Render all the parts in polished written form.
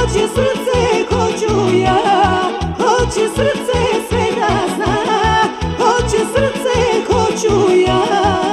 Hoće srce, hoću ja, hoće srce sve da zna, hoće srce, hoću ja.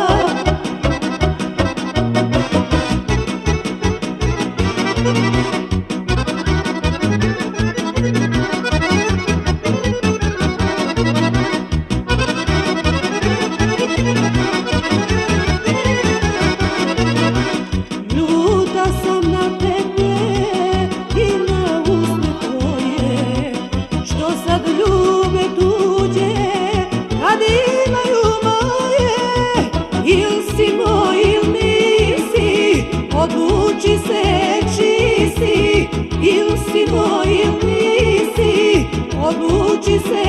Ljuta sam na tebe i na usne tvoje, što sad ljube tuđe kad imaju moje. Il si moj, il nisi, odluči se čiji si. Il si moj, il nisi, odluči se